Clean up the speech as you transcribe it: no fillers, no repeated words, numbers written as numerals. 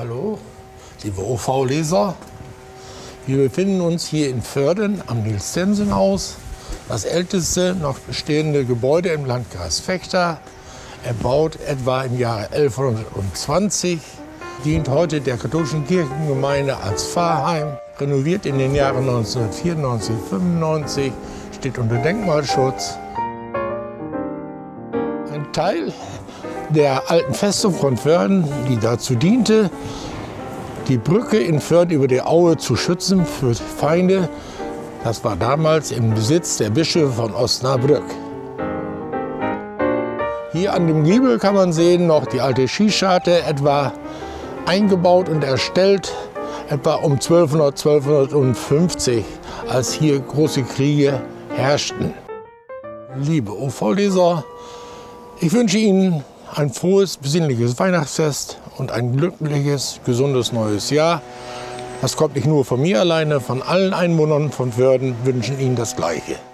Hallo, liebe OV-Leser. Wir befinden uns hier in Vörden am Niels-Stensen-Haus, das älteste noch bestehende Gebäude im Landkreis Vechta. Erbaut etwa im Jahre 1120, dient heute der katholischen Kirchengemeinde als Pfarrheim. Renoviert in den Jahren 1994, 1995, steht unter Denkmalschutz. Ein Teil der alten Festung von Vörden, die dazu diente, die Brücke in Vörden über die Aue zu schützen für Feinde. Das war damals im Besitz der Bischöfe von Osnabrück. Hier an dem Giebel kann man sehen noch die alte Schießscharte, etwa eingebaut und erstellt, etwa um 1200, 1250, als hier große Kriege herrschten. Liebe OV-Leser, ich wünsche Ihnen ein frohes, besinnliches Weihnachtsfest und ein glückliches, gesundes neues Jahr. Das kommt nicht nur von mir alleine, von allen Einwohnern von Vörden wünschen Ihnen das Gleiche.